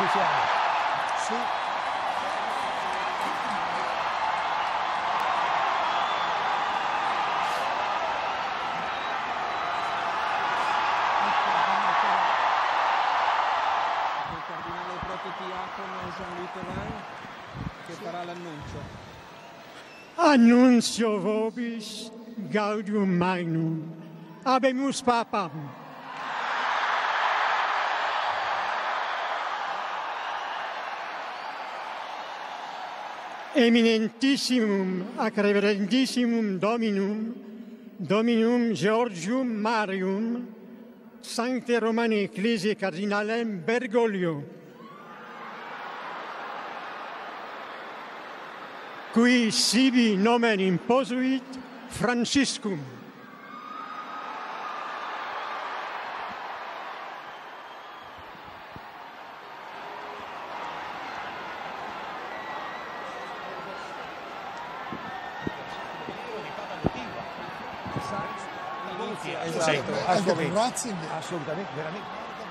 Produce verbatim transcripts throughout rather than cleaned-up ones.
Ci siamo. Sì. Il cardinale protodiacono Jean-Louis Thévenin che farà l'annuncio. Annuncio vobis gaudium magnum. Habemus papam. Eminentissimum ac reverendissimum Dominum, Dominum Georgium Marium, Sancte Romani Ecclesiae Cardinalem Bergoglio, qui sibi nomen imposuit Franciscum. Esatto, assolutamente, Ratzinger. assolutamente, veramente.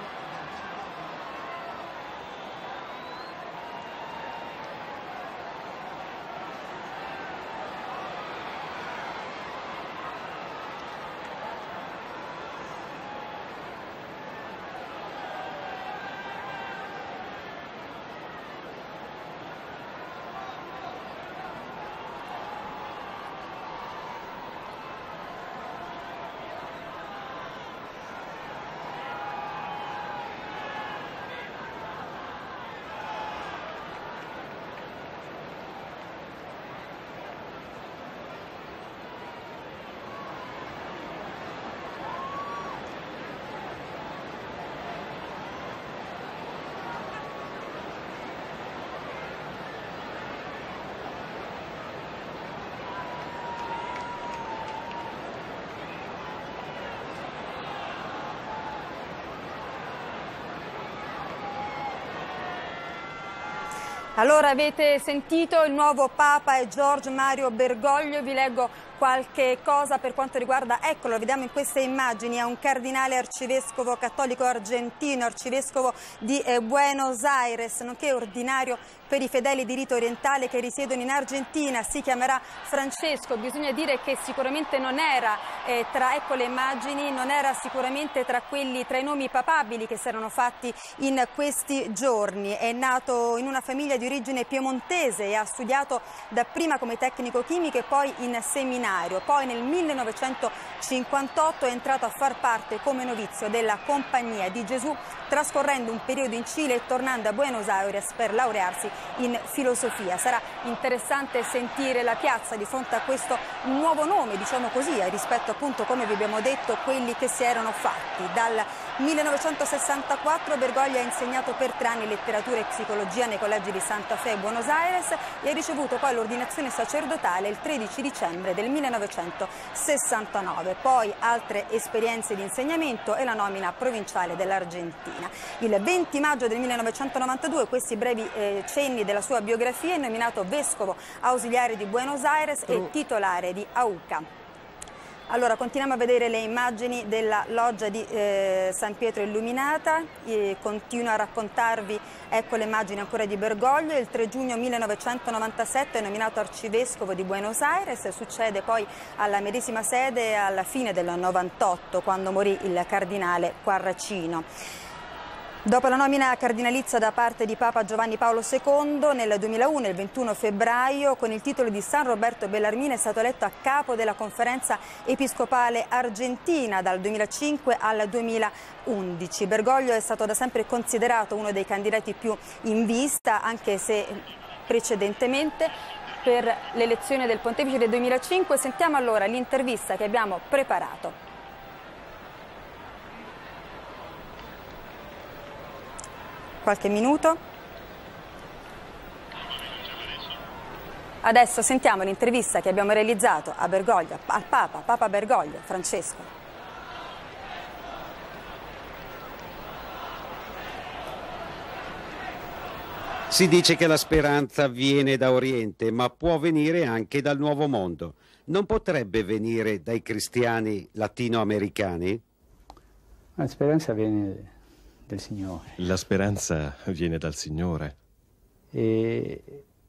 Allora avete sentito il nuovo Papa è Giorgio Mario Bergoglio, vi leggo qualche cosa per quanto riguarda, eccolo, vediamo in queste immagini, è un cardinale arcivescovo cattolico argentino, arcivescovo di eh, Buenos Aires, nonché ordinario per i fedeli di rito orientale che risiedono in Argentina, si chiamerà Francesco. Bisogna dire che sicuramente non era eh, tra, ecco le immagini, non era sicuramente tra quelli, tra i nomi papabili che si erano fatti in questi giorni. È nato in una famiglia di origine piemontese e ha studiato dapprima come tecnico chimico e poi in seminario. Poi nel millenovecentocinquantotto è entrato a far parte come novizio della Compagnia di Gesù, trascorrendo un periodo in Cile e tornando a Buenos Aires per laurearsi in filosofia. Sarà interessante sentire la piazza di fronte a questo nuovo nome, diciamo così, rispetto appunto, come vi abbiamo detto, quelli che si erano fatti. Dal millenovecentosessantaquattro Bergoglio ha insegnato per tre anni letteratura e psicologia nei collegi di Santa Fe e Buenos Aires e ha ricevuto poi l'ordinazione sacerdotale il tredici dicembre del millenovecentosessantanove. Poi altre esperienze di insegnamento e la nomina provinciale dell'Argentina. Il venti maggio del millenovecentonovantadue, questi brevi eh, cenni della sua biografia, è nominato vescovo ausiliare di Buenos Aires e titolare di A U C A. Allora, continuiamo a vedere le immagini della loggia di eh, San Pietro Illuminata, e continuo a raccontarvi, ecco le immagini ancora di Bergoglio. Il tre giugno millenovecentonovantasette è nominato arcivescovo di Buenos Aires, succede poi alla medesima sede alla fine del novantotto, quando morì il cardinale Quarracino. Dopo la nomina cardinalizia da parte di Papa Giovanni Paolo secondo, nel duemilauno, il ventuno febbraio, con il titolo di San Roberto Bellarmine, è stato eletto a capo della Conferenza Episcopale Argentina dal duemilacinque al duemilaundici. Bergoglio è stato da sempre considerato uno dei candidati più in vista, anche se precedentemente per l'elezione del Pontefice del duemilacinque. Sentiamo allora l'intervista che abbiamo preparato. Qualche minuto. Adesso sentiamo l'intervista che abbiamo realizzato a Bergoglio, al Papa, Papa Bergoglio, Francesco. Si dice che la speranza viene da Oriente, ma può venire anche dal Nuovo Mondo. Non potrebbe venire dai cristiani latinoamericani? La speranza viene del Signore. La speranza viene dal Signore. E,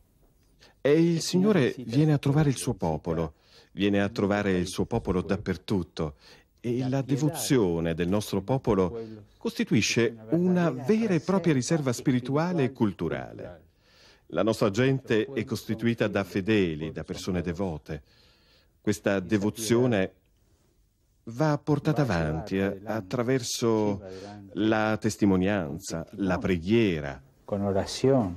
e il Signore viene a trovare il suo popolo, viene a trovare il suo popolo dappertutto. E la devozione del nostro popolo costituisce una vera e propria riserva spirituale e culturale. La nostra gente è costituita da fedeli, da persone devote. Questa devozione va portata avanti attraverso la testimonianza, la preghiera. Con orazione.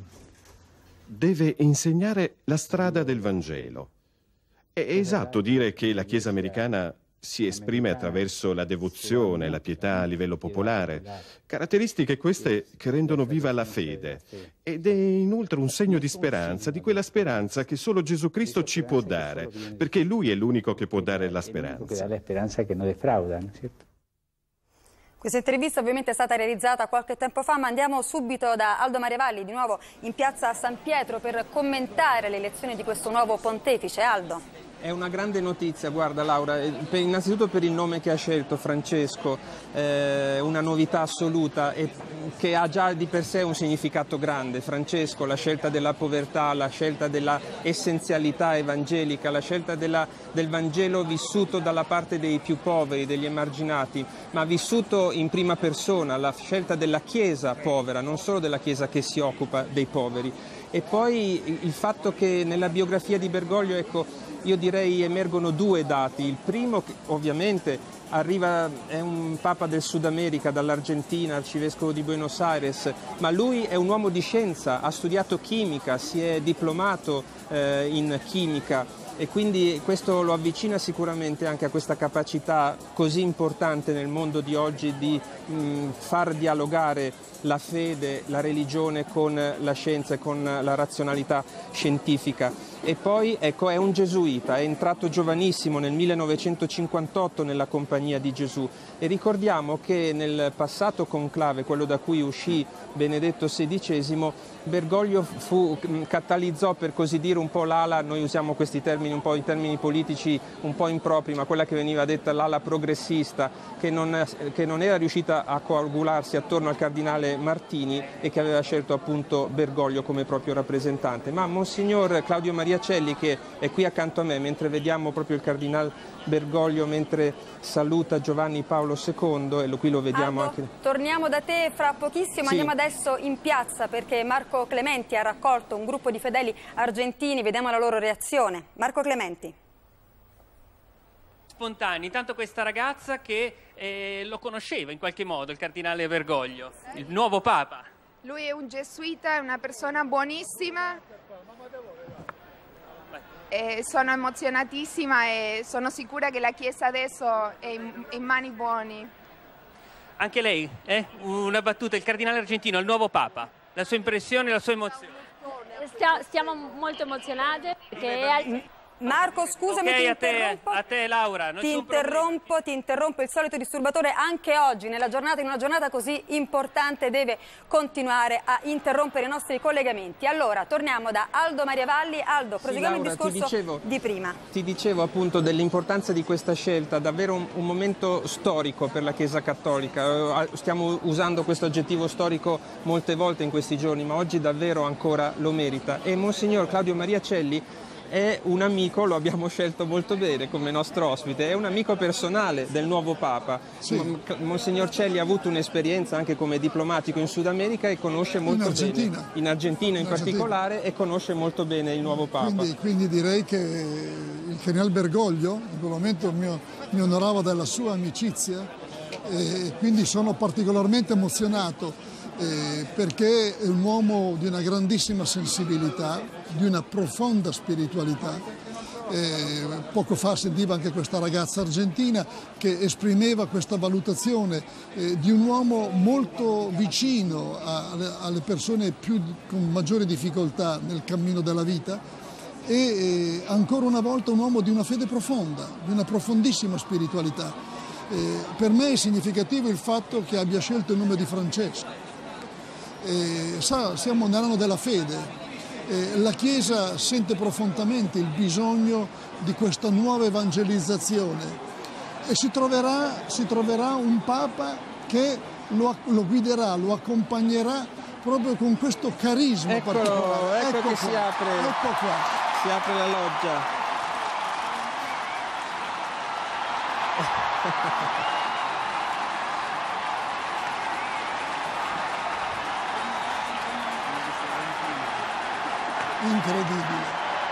Deve insegnare la strada del Vangelo. È esatto dire che la Chiesa americana si esprime attraverso la devozione, la pietà a livello popolare, caratteristiche queste che rendono viva la fede, ed è inoltre un segno di speranza, di quella speranza che solo Gesù Cristo ci può dare, perché Lui è l'unico che può dare la speranza. La speranza che non defrauda, no? Certo? Questa intervista ovviamente è stata realizzata qualche tempo fa, ma andiamo subito da Aldo Mariavalli, di nuovo in piazza San Pietro, per commentare l'elezione di questo nuovo pontefice. Aldo. È una grande notizia, guarda Laura, per, innanzitutto per il nome che ha scelto Francesco, eh, una novità assoluta e che ha già di per sé un significato grande. Francesco, la scelta della povertà, la scelta della essenzialità evangelica, la scelta della, del Vangelo vissuto dalla parte dei più poveri, degli emarginati, ma vissuto in prima persona, la scelta della Chiesa povera, non solo della Chiesa che si occupa dei poveri. E poi il fatto che nella biografia di Bergoglio, ecco, io direi emergono due dati. Il primo, che ovviamente arriva, è un papa del Sud America, dall'Argentina, arcivescovo di Buenos Aires, ma lui è un uomo di scienza, ha studiato chimica, si è diplomato eh, in chimica e quindi questo lo avvicina sicuramente anche a questa capacità così importante nel mondo di oggi di mh, far dialogare la fede, la religione con la scienza e con la razionalità scientifica. E poi ecco, è un gesuita, è entrato giovanissimo nel millenovecentocinquantotto nella Compagnia di Gesù e ricordiamo che nel passato conclave, quello da cui uscì Benedetto sedicesimo, Bergoglio fu, catalizzò per così dire un po' l'ala, noi usiamo questi termini un po' in termini politici un po' impropri, ma quella che veniva detta l'ala progressista, che non, che non era riuscita a coagularsi attorno al cardinale Martini e che aveva scelto appunto Bergoglio come proprio rappresentante. Ma Monsignor Claudio Maria Celli, che è qui accanto a me, mentre vediamo proprio il cardinal Bergoglio mentre saluta Giovanni Paolo secondo, e lo, qui lo vediamo Aldo, anche. Torniamo da te fra pochissimo, sì. Andiamo adesso in piazza perché Marco Clementi ha raccolto un gruppo di fedeli argentini, vediamo la loro reazione. Marco Clementi. Spontanei, intanto questa ragazza che eh, lo conosceva in qualche modo, il cardinale Bergoglio, il nuovo Papa. Lui è un gesuita, è una persona buonissima. E sono emozionatissima e sono sicura che la Chiesa adesso è in, in mani buone. Anche lei, eh? Una battuta, il cardinale argentino, il nuovo Papa, la sua impressione, la sua emozione. Stiamo molto emozionate perché è... Marco, scusami, okay, ti a te, interrompo. a te Laura, non ti interrompo, ti interrompo, il solito disturbatore anche oggi, nella giornata, in una giornata così importante, deve continuare a interrompere i nostri collegamenti. Allora, torniamo da Aldo Mariavalli. Aldo, proseguiamo sì, Laura, il discorso dicevo, di prima. Ti dicevo appunto dell'importanza di questa scelta, davvero un, un momento storico per la Chiesa Cattolica. Stiamo usando questo aggettivo storico molte volte in questi giorni, ma oggi davvero ancora lo merita. E Monsignor Claudio Maria Celli è un amico, lo abbiamo scelto molto bene come nostro ospite, è un amico personale del nuovo Papa. Sì. Monsignor Celli ha avuto un'esperienza anche come diplomatico in Sud America e conosce molto in bene, in Argentina in, in particolare, e conosce molto bene il nuovo Papa. Quindi, quindi direi che il cardinale Bergoglio in quel momento mi, mi onorava della sua amicizia e quindi sono particolarmente emozionato. Eh, perché è un uomo di una grandissima sensibilità, di una profonda spiritualità. Eh, poco fa sentiva anche questa ragazza argentina che esprimeva questa valutazione eh, di un uomo molto vicino a, alle persone più, con maggiori difficoltà nel cammino della vita e eh, ancora una volta un uomo di una fede profonda, di una profondissima spiritualità. Eh, per me è significativo il fatto che abbia scelto il nome di Francesco. Eh, sa, siamo nell'anno della fede, eh, la Chiesa sente profondamente il bisogno di questa nuova evangelizzazione e si troverà, si troverà un Papa che lo, lo guiderà, lo accompagnerà proprio con questo carisma Eccolo, particolare. ecco, ecco che qua, si apre, ecco qua. si apre la loggia. Incredibile.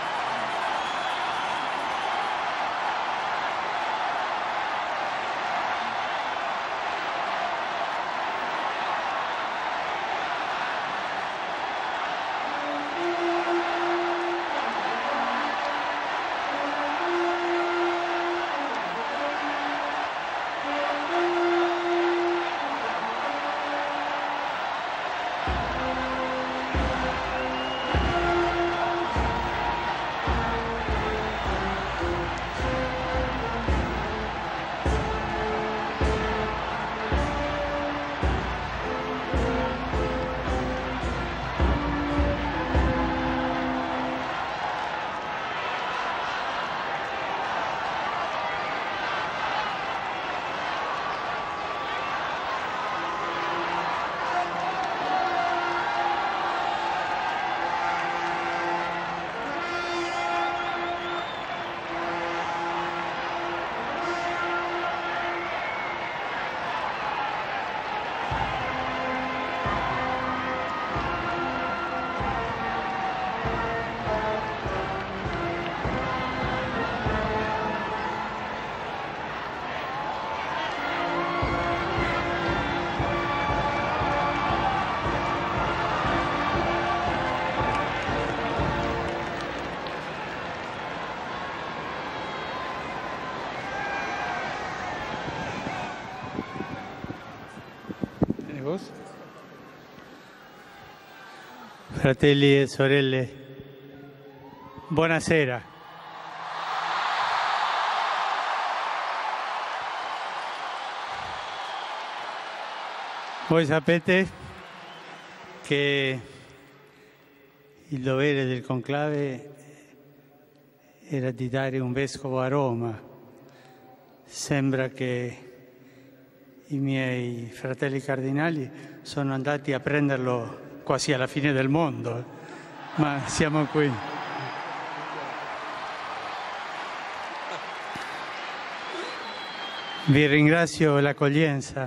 Fratelli e sorelle, buonasera. Voi sapete che il dovere del conclave era di dare un vescovo a Roma. Sembra che i miei fratelli cardinali sono andati a prenderlo quasi alla fine del mondo, ma siamo qui. Vi ringrazio l'accoglienza,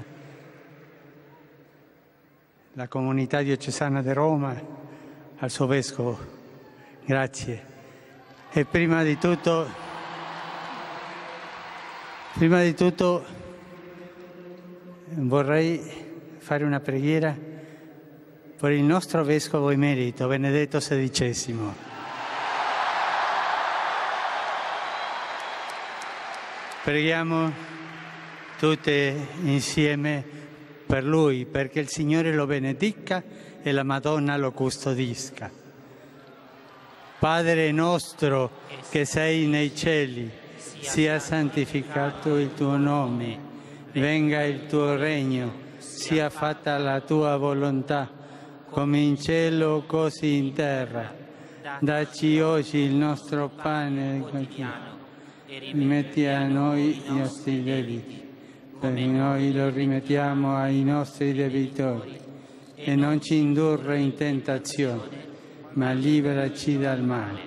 la comunità diocesana di Roma, al suo vescovo, grazie. E prima di tutto, prima di tutto vorrei fare una preghiera per il nostro vescovo emerito, Benedetto sedicesimo. Preghiamo tutte insieme per lui, perché il Signore lo benedica e la Madonna lo custodisca. Padre nostro che sei nei cieli, sia santificato il tuo nome, venga il tuo regno, sia fatta la tua volontà, come in cielo così in terra. Dacci oggi il nostro pane quotidiano e rimetti a noi i nostri debiti, come noi lo rimettiamo ai nostri debitori, e non ci indurre in tentazione, ma liberaci dal male.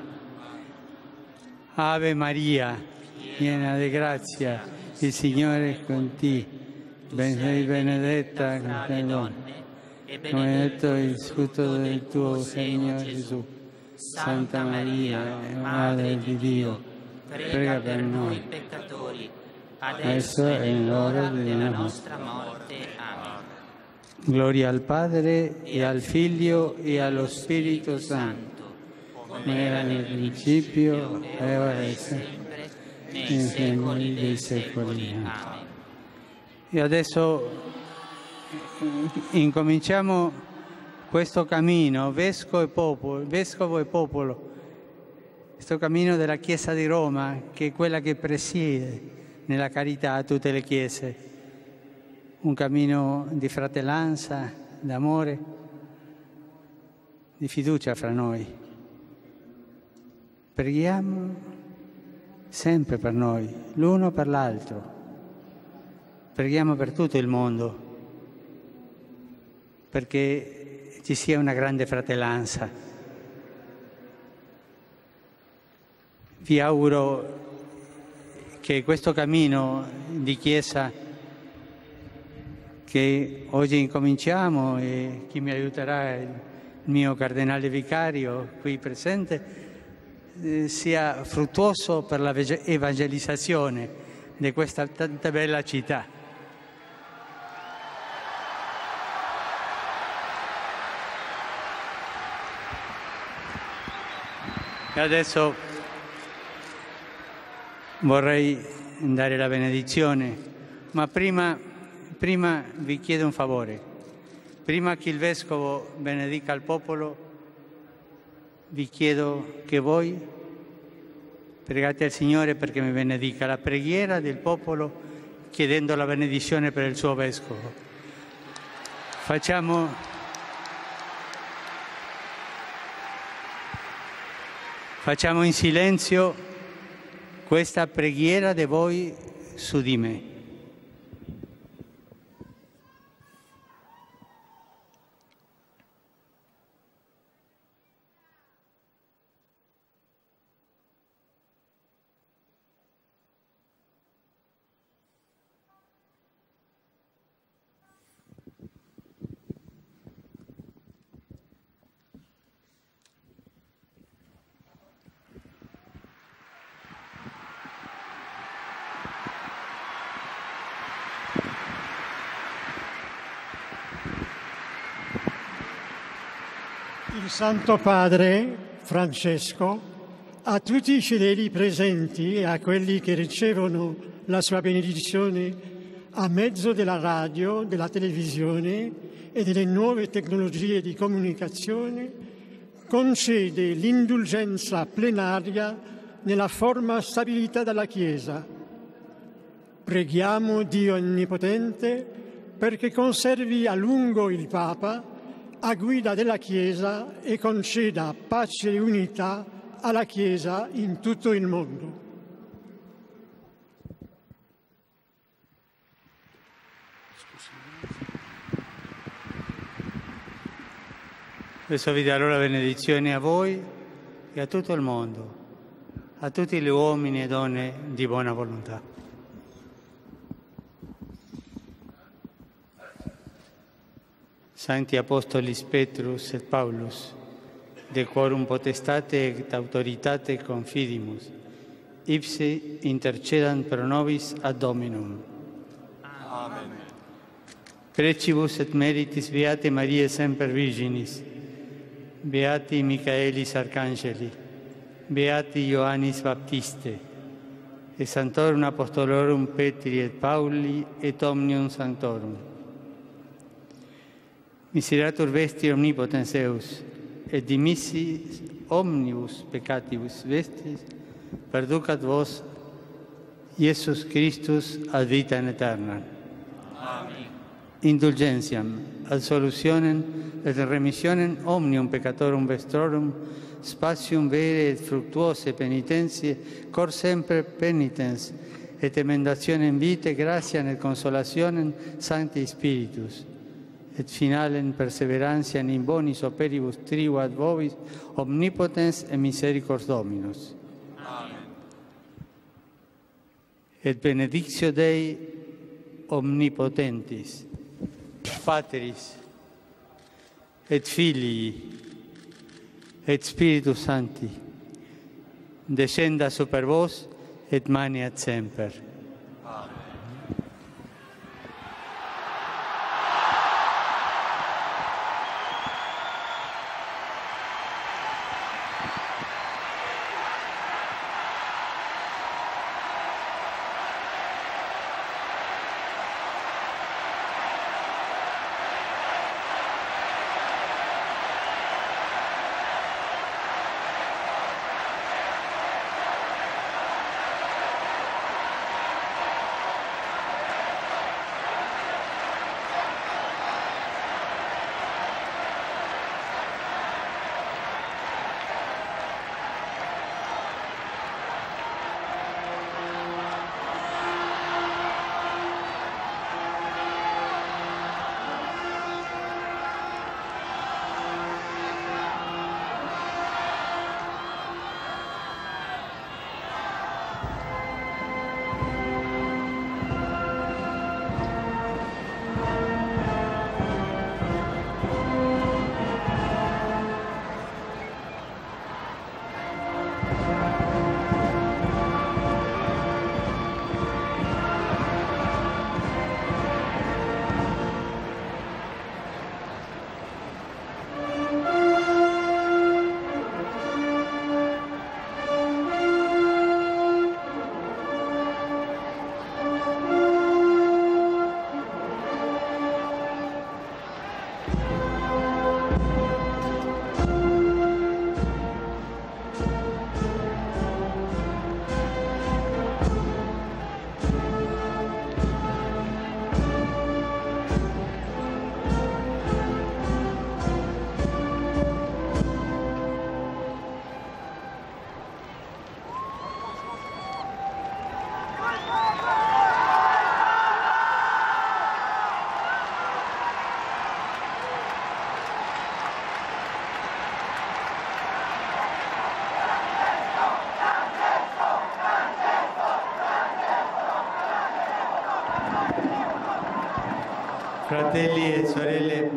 Ave Maria, piena di grazia, il Signore è con te, ben sei benedetta tra le donne, e benedetto il frutto del tuo seno, Gesù. Santa Maria, Madre di Dio, prega per noi peccatori, adesso è l'ora della nostra morte. Amen. Gloria al Padre, e al Figlio, e allo Spirito Santo, come era nel principio, e ora e sempre, nei secoli dei secoli. Amen. E adesso incominciamo questo cammino, vescovo e popolo, vescovo e popolo, questo cammino della Chiesa di Roma, che è quella che presiede nella carità a tutte le chiese, un cammino di fratellanza, d'amore, di fiducia fra noi. Preghiamo sempre per noi, l'uno per l'altro. Preghiamo per tutto il mondo, perché ci sia una grande fratellanza. Vi auguro che questo cammino di Chiesa che oggi incominciamo, e chi mi aiuterà è il mio cardinale vicario qui presente, eh, sia fruttuoso per la evangelizzazione di questa tanta bella città. E adesso vorrei dare la benedizione, ma prima, prima vi chiedo un favore. Prima che il Vescovo benedica il popolo, vi chiedo che voi pregate al Signore perché mi benedica la preghiera del popolo, chiedendo la benedizione per il suo Vescovo. Facciamo, facciamo in silenzio questa preghiera di voi su di me. Il Santo Padre Francesco, a tutti i fedeli presenti e a quelli che ricevono la sua benedizione a mezzo della radio, della televisione e delle nuove tecnologie di comunicazione, concede l'indulgenza plenaria nella forma stabilita dalla Chiesa. Preghiamo Dio Onnipotente perché conservi a lungo il Papa a guida della Chiesa e conceda pace e unità alla Chiesa in tutto il mondo. Adesso vi darò la benedizione a voi e a tutto il mondo, a tutti gli uomini e donne di buona volontà. Sancti Apostolis Petrus et Paulus, de quorum potestate et autoritate confidimus, ipse intercedant pro nobis ad Dominum. Amen. Precibus et meritis Beate Mariae Semper Virginis, Beati Michaelis Arcangeli, Beati Ioannis Baptiste, et Sanctorum Apostolorum Petri et Pauli et omnium sanctorum. Miserator vesti omnipotens Deus, et dimissis omnibus peccatibus vestis, perducat vos, Iesus Christus, ad vitam aeternam. Amen. Indulgentiam, absolutionem et remissionem omnium peccatorum vestrorum, spatium vere et fructuose penitentie, cor semper penitens, et emendationem vitae, gratiam et consolationem Sancti Spiritus, et finalem perseverantiam in bonis operibus trigo ad vobis, omnipotens et misericors Dominus. Amen. Et benedictio Dei omnipotentis, Patris, et Filii, et Spiritus Sancti, descenda super vos et maniat semper. Fratelli e sorelle,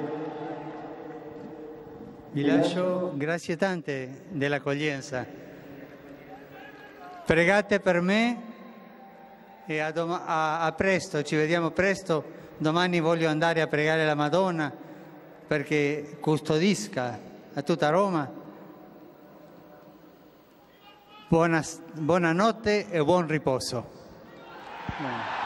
vi lascio grazie tante dell'accoglienza. Pregate per me e a, a, a presto, ci vediamo presto. Domani voglio andare a pregare la Madonna perché custodisca a tutta Roma. Buona, buonanotte e buon riposo. Bene.